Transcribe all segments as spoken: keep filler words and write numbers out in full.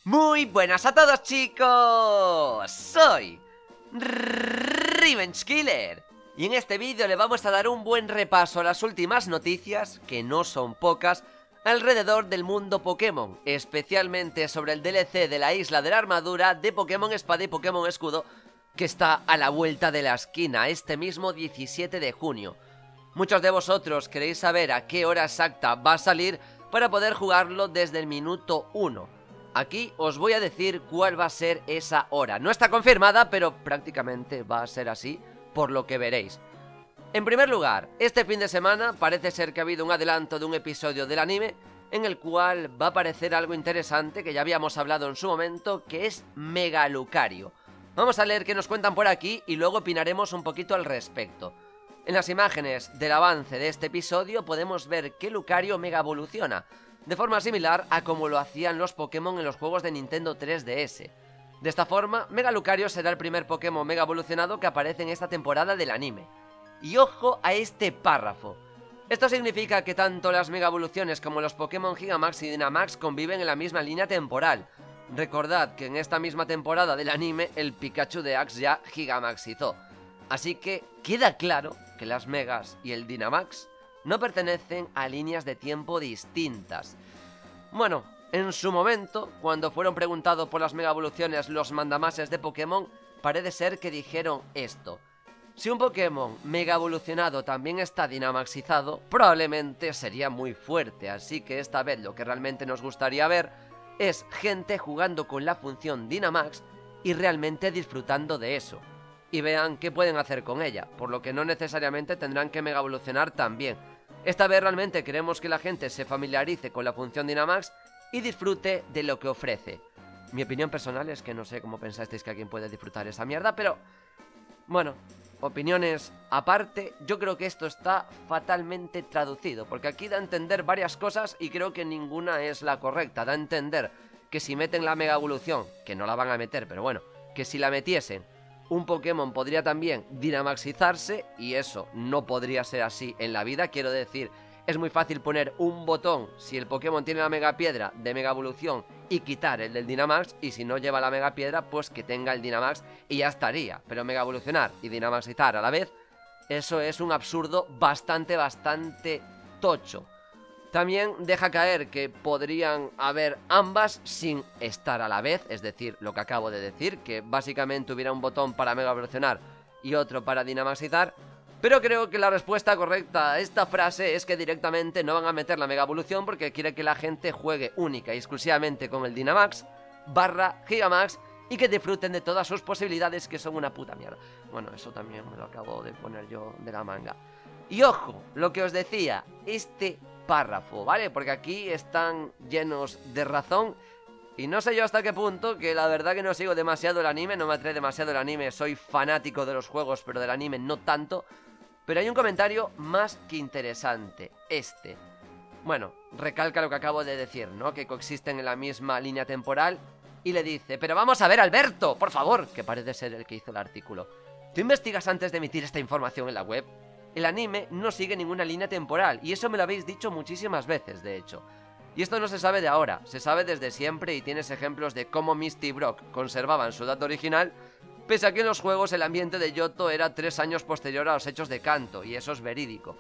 Muy buenas a todos, chicos, soy Revenge Killer y en este vídeo le vamos a dar un buen repaso a las últimas noticias, que no son pocas, alrededor del mundo Pokémon, especialmente sobre el D L C de la Isla de la Armadura de Pokémon Espada y Pokémon Escudo, que está a la vuelta de la esquina este mismo diecisiete de junio. Muchos de vosotros queréis saber a qué hora exacta va a salir para poder jugarlo desde el minuto uno. Aquí os voy a decir cuál va a ser esa hora. No está confirmada, pero prácticamente va a ser así, por lo que veréis. En primer lugar, este fin de semana parece ser que ha habido un adelanto de un episodio del anime en el cual va a aparecer algo interesante que ya habíamos hablado en su momento, que es Mega Lucario. Vamos a leer qué nos cuentan por aquí y luego opinaremos un poquito al respecto. En las imágenes del avance de este episodio podemos ver que Lucario mega evoluciona, de forma similar a como lo hacían los Pokémon en los juegos de Nintendo tres D S. De esta forma, Mega Lucario será el primer Pokémon mega evolucionado que aparece en esta temporada del anime. Y ojo a este párrafo. Esto significa que tanto las mega evoluciones como los Pokémon Gigamax y Dynamax conviven en la misma línea temporal. Recordad que en esta misma temporada del anime el Pikachu de Axe ya Gigamaxizó. Así que queda claro que las Megas y el Dynamax no pertenecen a líneas de tiempo distintas. Bueno, en su momento, cuando fueron preguntados por las mega evoluciones los mandamases de Pokémon, parece ser que dijeron esto: si un Pokémon mega evolucionado también está Dynamaxizado, probablemente sería muy fuerte, así que esta vez lo que realmente nos gustaría ver es gente jugando con la función Dynamax y realmente disfrutando de eso. Y vean qué pueden hacer con ella, por lo que no necesariamente tendrán que mega evolucionar también. Esta vez realmente queremos que la gente se familiarice con la función Dynamax y disfrute de lo que ofrece. Mi opinión personal es que no sé cómo pensasteis que alguien puede disfrutar esa mierda, pero bueno, opiniones aparte, yo creo que esto está fatalmente traducido, porque aquí da a entender varias cosas y creo que ninguna es la correcta. Da a entender que si meten la mega evolución, que no la van a meter, pero bueno, que si la metiesen, un Pokémon podría también Dynamaxizarse, y eso no podría ser así en la vida. Quiero decir, es muy fácil poner un botón si el Pokémon tiene la Mega Piedra de Mega Evolución y quitar el del Dynamax, y si no lleva la Mega Piedra, pues que tenga el Dynamax y ya estaría. Pero Mega Evolucionar y Dynamaxizar a la vez, eso es un absurdo bastante, bastante tocho. También deja caer que podrían haber ambas sin estar a la vez, es decir, lo que acabo de decir, que básicamente hubiera un botón para Mega Evolucionar y otro para Dynamaxizar. Pero creo que la respuesta correcta a esta frase es que directamente no van a meter la Mega Evolución porque quiere que la gente juegue única y exclusivamente con el Dynamax barra Gigamax y que disfruten de todas sus posibilidades, que son una puta mierda. Bueno, eso también me lo acabo de poner yo de la manga. Y ojo, lo que os decía, este párrafo, ¿vale? Porque aquí están llenos de razón y no sé yo hasta qué punto, que la verdad que no sigo demasiado el anime, no me atrae demasiado el anime, soy fanático de los juegos, pero del anime no tanto. Pero hay un comentario más que interesante, este. Bueno, recalca lo que acabo de decir, ¿no? Que coexisten en la misma línea temporal y le dice: pero vamos a ver, Alberto, por favor, que parece ser el que hizo el artículo. ¿Tú investigas antes de emitir esta información en la web? El anime no sigue ninguna línea temporal, y eso me lo habéis dicho muchísimas veces, de hecho. Y esto no se sabe de ahora, se sabe desde siempre, y tienes ejemplos de cómo Misty y Brock conservaban su edad original, pese a que en los juegos el ambiente de Johto era tres años posterior a los hechos de Kanto, y eso es verídico.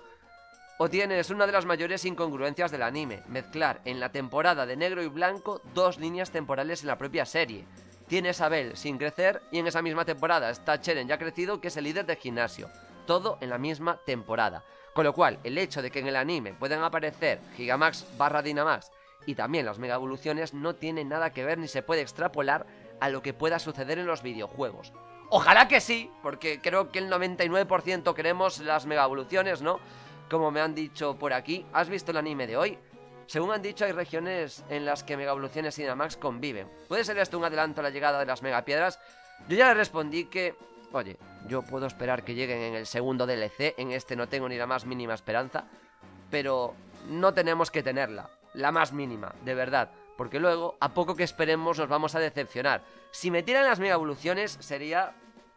O tienes una de las mayores incongruencias del anime, mezclar en la temporada de negro y blanco dos líneas temporales en la propia serie. Tienes a Bell sin crecer, y en esa misma temporada está Cheren ya crecido, que es el líder del gimnasio. Todo en la misma temporada. Con lo cual, el hecho de que en el anime puedan aparecer Gigamax barra Dynamax y también las mega evoluciones no tiene nada que ver ni se puede extrapolar a lo que pueda suceder en los videojuegos. Ojalá que sí, porque creo que el noventa y nueve por ciento queremos las mega evoluciones, ¿no? Como me han dicho por aquí. ¿Has visto el anime de hoy? Según han dicho, hay regiones en las que mega evoluciones y Dynamax conviven. ¿Puede ser esto un adelanto a la llegada de las mega piedras? Yo ya le respondí que, oye, yo puedo esperar que lleguen en el segundo D L C, en este no tengo ni la más mínima esperanza, pero no tenemos que tenerla, la más mínima, de verdad, porque luego, a poco que esperemos, nos vamos a decepcionar. Si metieran las mega evoluciones sería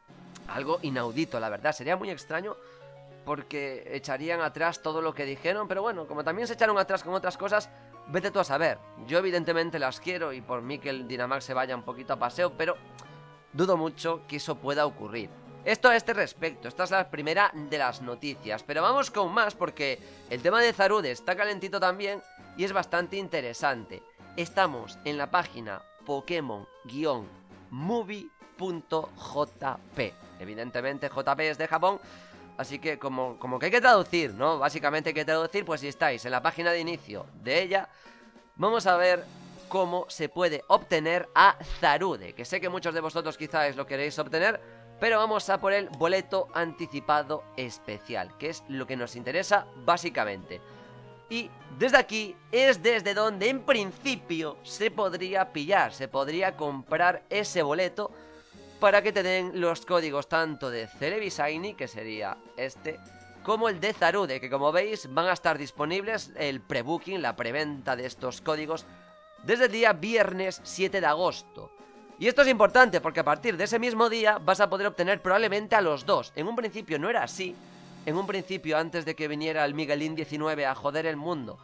algo inaudito, la verdad, sería muy extraño, porque echarían atrás todo lo que dijeron, pero bueno, como también se echaron atrás con otras cosas, Vete tú a saber. Yo evidentemente las quiero y por mí que el Dynamax se vaya un poquito a paseo, pero dudo mucho que eso pueda ocurrir. Esto a este respecto, esta es la primera de las noticias, pero vamos con más porque el tema de Zarude está calentito también y es bastante interesante. Estamos en la página Pokémon-movie punto J P. Evidentemente J P es de Japón, así que como, como que hay que traducir, ¿no? Básicamente hay que traducir, pues si estáis en la página de inicio de ella, vamos a ver cómo se puede obtener a Zarude, que sé que muchos de vosotros quizás lo queréis obtener, pero vamos a por el boleto anticipado especial, que es lo que nos interesa básicamente. Y desde aquí es desde donde en principio se podría pillar, se podría comprar ese boleto para que te den los códigos tanto de Celebi Shiny, que sería este, como el de Zarude, que como veis van a estar disponibles el pre-booking, la preventa de estos códigos, desde el día viernes siete de agosto. Y esto es importante porque a partir de ese mismo día vas a poder obtener probablemente a los dos. En un principio no era así. En un principio, antes de que viniera el Miguelín diecinueve a joder el mundo,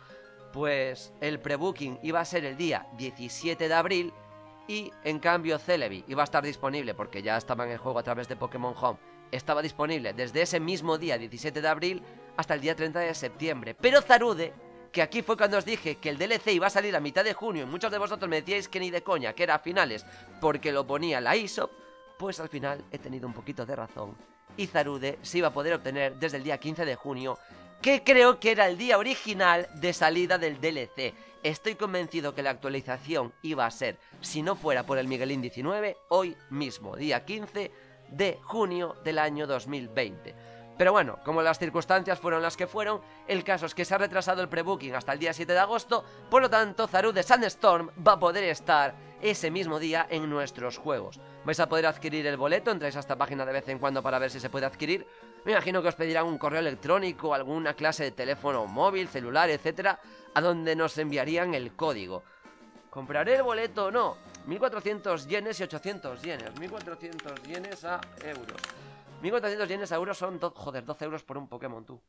pues el pre-booking iba a ser el día diecisiete de abril. Y en cambio Celebi iba a estar disponible, porque ya estaba en el juego a través de Pokémon Home, estaba disponible desde ese mismo día diecisiete de abril hasta el día treinta de septiembre. Pero Zarude, que aquí fue cuando os dije que el D L C iba a salir a mitad de junio y muchos de vosotros me decíais que ni de coña, que era a finales porque lo ponía la eShop, pues al final he tenido un poquito de razón y Zarude se iba a poder obtener desde el día quince de junio, que creo que era el día original de salida del D L C. Estoy convencido que la actualización iba a ser, si no fuera por el Miguelín diecinueve, hoy mismo, día quince de junio del año dos mil veinte. Pero bueno, como las circunstancias fueron las que fueron, el caso es que se ha retrasado el pre-booking hasta el día siete de agosto, por lo tanto Zarude Sandstorm va a poder estar ese mismo día en nuestros juegos. Vais a poder adquirir el boleto, entráis a esta página de vez en cuando para ver si se puede adquirir. Me imagino que os pedirán un correo electrónico, alguna clase de teléfono móvil, celular, etcétera, a donde nos enviarían el código. ¿Compraré el boleto o no? mil cuatrocientos yenes y ochocientos yenes. mil cuatrocientos yenes a euros. mil cuatrocientos yenes a euros son, do joder, doce euros por un Pokémon, tú.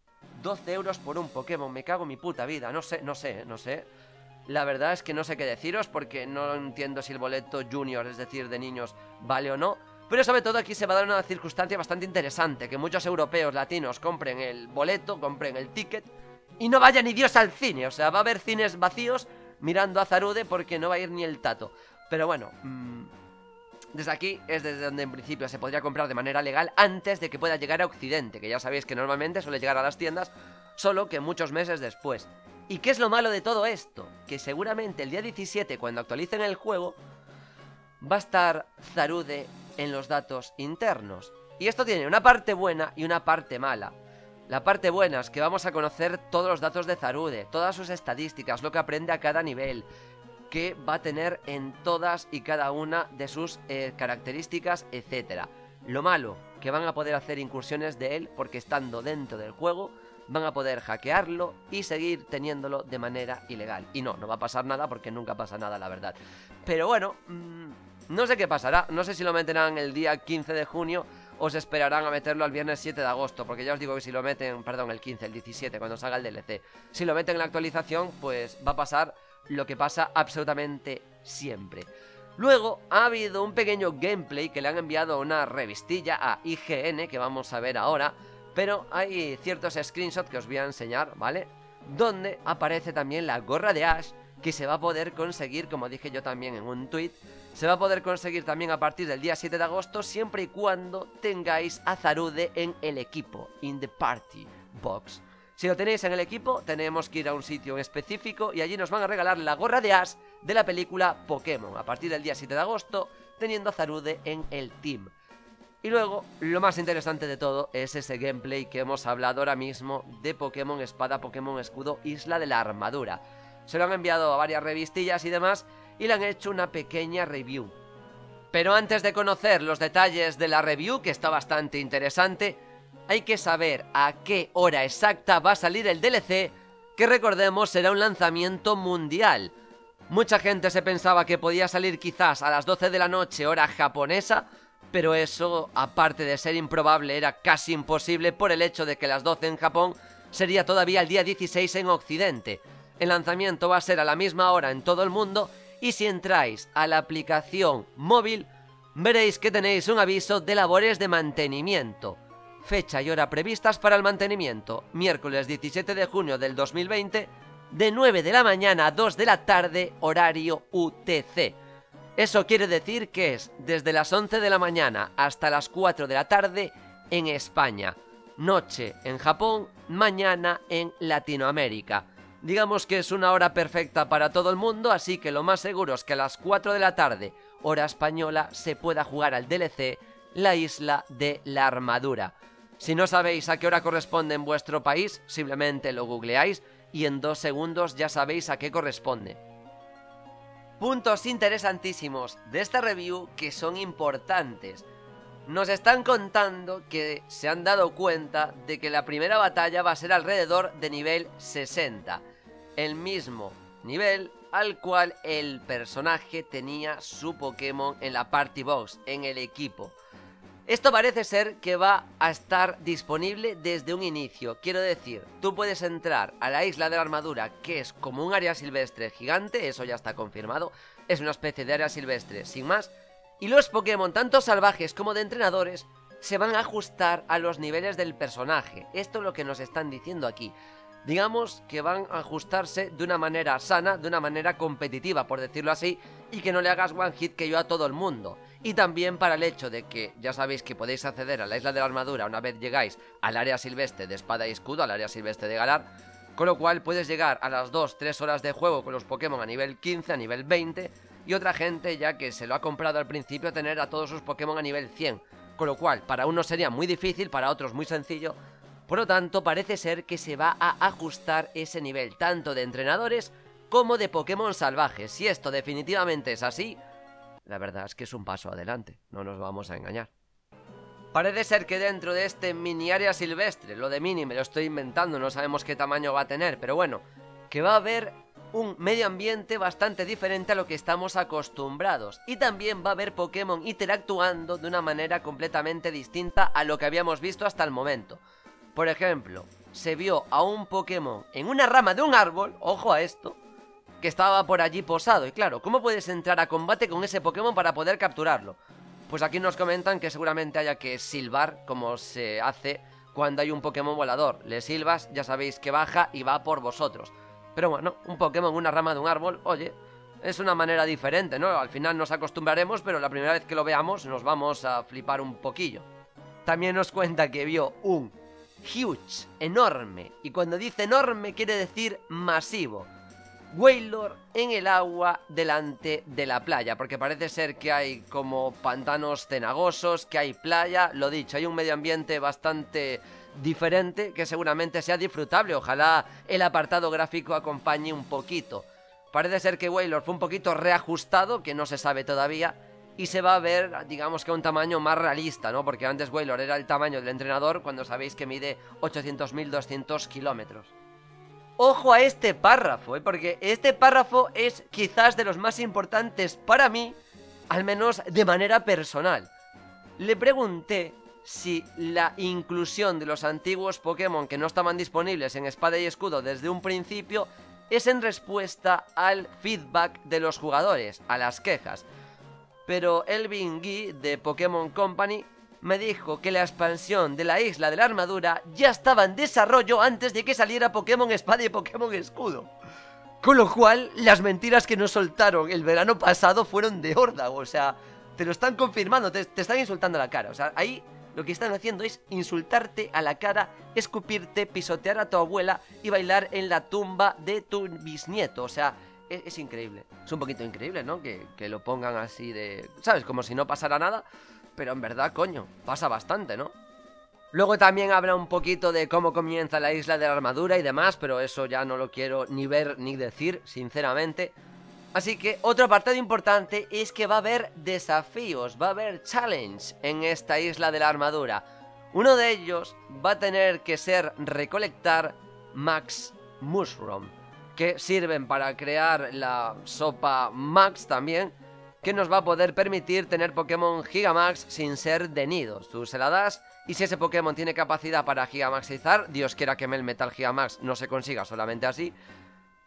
doce euros por un Pokémon, me cago en mi puta vida. No sé, no sé, no sé. La verdad es que no sé qué deciros porque no entiendo si el boleto junior, es decir, de niños, vale o no. Pero sobre todo aquí se va a dar una circunstancia bastante interesante, que muchos europeos latinos compren el boleto, compren el ticket y no vaya ni Dios al cine. O sea, va a haber cines vacíos mirando a Zarude porque no va a ir ni el tato. Pero bueno, mmm, desde aquí es desde donde en principio se podría comprar de manera legal antes de que pueda llegar a Occidente, que ya sabéis que normalmente suele llegar a las tiendas, solo que muchos meses después. ¿Y qué es lo malo de todo esto? Que seguramente el día diecisiete, cuando actualicen el juego, va a estar Zarude en los datos internos. Y esto tiene una parte buena y una parte mala. La parte buena es que vamos a conocer todos los datos de Zarude, todas sus estadísticas, lo que aprende a cada nivel, que va a tener en todas y cada una de sus eh, características, etcétera. Lo malo, que van a poder hacer incursiones de él porque estando dentro del juego van a poder hackearlo y seguir teniéndolo de manera ilegal. Y no, no va a pasar nada porque nunca pasa nada, la verdad. Pero bueno, mmm, no sé qué pasará. No sé si lo meterán el día quince de junio o se esperarán a meterlo al viernes siete de agosto. Porque ya os digo que si lo meten, perdón, el quince, el diecisiete, cuando salga el D L C, si lo meten en la actualización, pues va a pasar lo que pasa absolutamente siempre. Luego ha habido un pequeño gameplay que le han enviado a una revistilla, a I G N, que vamos a ver ahora. Pero hay ciertos screenshots que os voy a enseñar, ¿vale? Donde aparece también la gorra de Ash, que se va a poder conseguir, como dije yo también en un tweet, se va a poder conseguir también a partir del día siete de agosto, siempre y cuando tengáis a Zarude en el equipo, in the party box. Si lo tenéis en el equipo, tenemos que ir a un sitio específico y allí nos van a regalar la gorra de Ash de la película Pokémon, a partir del día siete de agosto, teniendo a Zarude en el team. Y luego, lo más interesante de todo es ese gameplay que hemos hablado ahora mismo de Pokémon Espada, Pokémon Escudo, Isla de la Armadura. Se lo han enviado a varias revistillas y demás y le han hecho una pequeña review. Pero antes de conocer los detalles de la review, que está bastante interesante, hay que saber a qué hora exacta va a salir el D L C, que recordemos será un lanzamiento mundial. Mucha gente se pensaba que podía salir quizás a las doce de la noche hora japonesa, pero eso, aparte de ser improbable, era casi imposible por el hecho de que las doce en Japón sería todavía el día dieciséis en Occidente. El lanzamiento va a ser a la misma hora en todo el mundo y si entráis a la aplicación móvil veréis que tenéis un aviso de labores de mantenimiento. Fecha y hora previstas para el mantenimiento: miércoles diecisiete de junio del dos mil veinte, de nueve de la mañana a dos de la tarde, horario U T C. Eso quiere decir que es desde las once de la mañana hasta las cuatro de la tarde en España, noche en Japón, mañana en Latinoamérica. Digamos que es una hora perfecta para todo el mundo, así que lo más seguro es que a las cuatro de la tarde, hora española, se pueda jugar al D L C La Isla de la Armadura. Si no sabéis a qué hora corresponde en vuestro país, simplemente lo googleáis y en dos segundos ya sabéis a qué corresponde. Puntos interesantísimos de esta review que son importantes. Nos están contando que se han dado cuenta de que la primera batalla va a ser alrededor de nivel sesenta, el mismo nivel al cual el personaje tenía su Pokémon en la Party Box, en el equipo. Esto parece ser que va a estar disponible desde un inicio. Quiero decir, tú puedes entrar a la Isla de la Armadura, que es como un área silvestre gigante, eso ya está confirmado, es una especie de área silvestre sin más, y los Pokémon, tanto salvajes como de entrenadores, se van a ajustar a los niveles del personaje. Esto es lo que nos están diciendo aquí. Digamos que van a ajustarse de una manera sana, de una manera competitiva, por decirlo así, y que no le hagas one hit que yo a todo el mundo. Y también para el hecho de que ya sabéis que podéis acceder a la Isla de la Armadura una vez llegáis al área silvestre de Espada y Escudo, al área silvestre de Galar, con lo cual puedes llegar a las dos tres horas de juego con los Pokémon a nivel quince, a nivel veinte, y otra gente ya que se lo ha comprado al principio tener a todos sus Pokémon a nivel cien, con lo cual para unos sería muy difícil, para otros muy sencillo. Por lo tanto, parece ser que se va a ajustar ese nivel, tanto de entrenadores como de Pokémon salvajes. Si esto definitivamente es así, la verdad es que es un paso adelante, no nos vamos a engañar. Parece ser que dentro de este mini área silvestre, lo de mini me lo estoy inventando, no sabemos qué tamaño va a tener, pero bueno, que va a haber un medio ambiente bastante diferente a lo que estamos acostumbrados. Y también va a haber Pokémon interactuando de una manera completamente distinta a lo que habíamos visto hasta el momento. Por ejemplo, se vio a un Pokémon en una rama de un árbol, ojo a esto, que estaba por allí posado. Y claro, ¿cómo puedes entrar a combate con ese Pokémon para poder capturarlo? Pues aquí nos comentan que seguramente haya que silbar, como se hace cuando hay un Pokémon volador. Le silbas, ya sabéis que baja y va por vosotros. Pero bueno, un Pokémon en una rama de un árbol, oye, es una manera diferente, ¿no? Al final nos acostumbraremos, pero la primera vez que lo veamos nos vamos a flipar un poquillo. También nos cuenta que vio un huge, enorme, y cuando dice enorme quiere decir masivo, Wailord en el agua delante de la playa, porque parece ser que hay como pantanos cenagosos, que hay playa, lo dicho, hay un medio ambiente bastante diferente que seguramente sea disfrutable. Ojalá el apartado gráfico acompañe un poquito. Parece ser que Wailord fue un poquito reajustado, que no se sabe todavía, y se va a ver, digamos que a un tamaño más realista, ¿no? Porque antes Wailord era el tamaño del entrenador, cuando sabéis que mide ochocientos mil doscientos kilómetros. Ojo a este párrafo, ¿eh? Porque este párrafo es quizás de los más importantes para mí, al menos de manera personal. Le pregunté si la inclusión de los antiguos Pokémon que no estaban disponibles en Espada y Escudo desde un principio es en respuesta al feedback de los jugadores, a las quejas. Pero Elvin Guy de Pokémon Company me dijo que la expansión de la Isla de la Armadura ya estaba en desarrollo antes de que saliera Pokémon Espada y Pokémon Escudo. Con lo cual, las mentiras que nos soltaron el verano pasado fueron de órdago. O sea, te lo están confirmando, te, te están insultando a la cara. O sea, ahí lo que están haciendo es insultarte a la cara, escupirte, pisotear a tu abuela y bailar en la tumba de tu bisnieto. O sea, es, es increíble. Es un poquito increíble, ¿no? Que, que lo pongan así de... ¿sabes? Como si no pasara nada. Pero en verdad, coño, pasa bastante, ¿no? Luego también habla un poquito de cómo comienza la Isla de la Armadura y demás, pero eso ya no lo quiero ni ver ni decir, sinceramente. Así que otro apartado importante es que va a haber desafíos, va a haber challenge en esta Isla de la Armadura. Uno de ellos va a tener que ser recolectar Max Mushroom, que sirven para crear la sopa Max también, que nos va a poder permitir tener Pokémon Gigamax sin ser de nidos. Tú se la das y si ese Pokémon tiene capacidad para Gigamaxizar, Dios quiera que el Metal Gigamax no se consiga solamente así,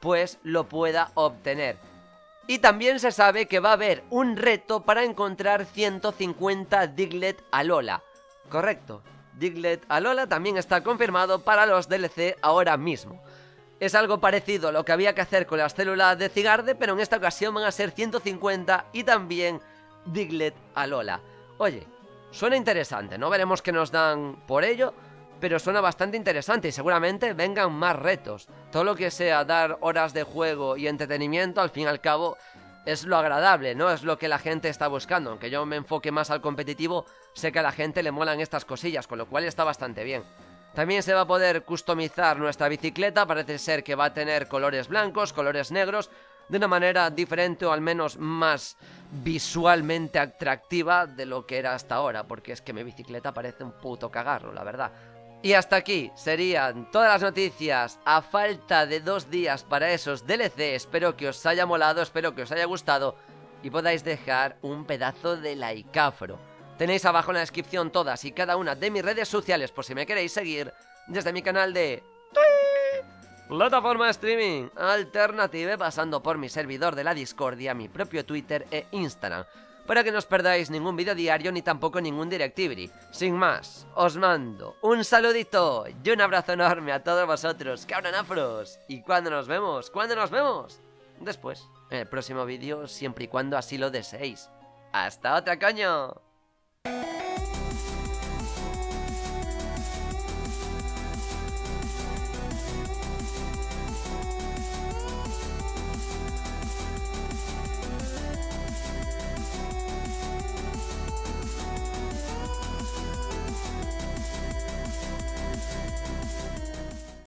pues lo pueda obtener. Y también se sabe que va a haber un reto para encontrar ciento cincuenta Diglett Alola. Correcto, Diglett Alola también está confirmado para los D L C ahora mismo. Es algo parecido a lo que había que hacer con las células de Zygarde, pero en esta ocasión van a ser ciento cincuenta y también Diglett Alola. Oye, suena interesante, no veremos qué nos dan por ello, pero suena bastante interesante y seguramente vengan más retos. Todo lo que sea dar horas de juego y entretenimiento, al fin y al cabo, es lo agradable, ¿no? Es lo que la gente está buscando. Aunque yo me enfoque más al competitivo, sé que a la gente le molan estas cosillas, con lo cual está bastante bien. También se va a poder customizar nuestra bicicleta, parece ser que va a tener colores blancos, colores negros, de una manera diferente o al menos más visualmente atractiva de lo que era hasta ahora, porque es que mi bicicleta parece un puto cagarro, la verdad. Y hasta aquí serían todas las noticias a falta de dos días para esos D L C. Espero que os haya molado, espero que os haya gustado y podáis dejar un pedazo de likeafro. Tenéis abajo en la descripción todas y cada una de mis redes sociales por si me queréis seguir desde mi canal de plataforma de streaming alternativa, pasando por mi servidor de la Discordia, mi propio Twitter e Instagram, para que no os perdáis ningún vídeo diario ni tampoco ningún Directivity. Sin más, os mando un saludito y un abrazo enorme a todos vosotros, cabron afros. ¿Y cuándo nos vemos? ¿Cuándo nos vemos? Después, en el próximo vídeo, siempre y cuando así lo deseéis. ¡Hasta otra, coño!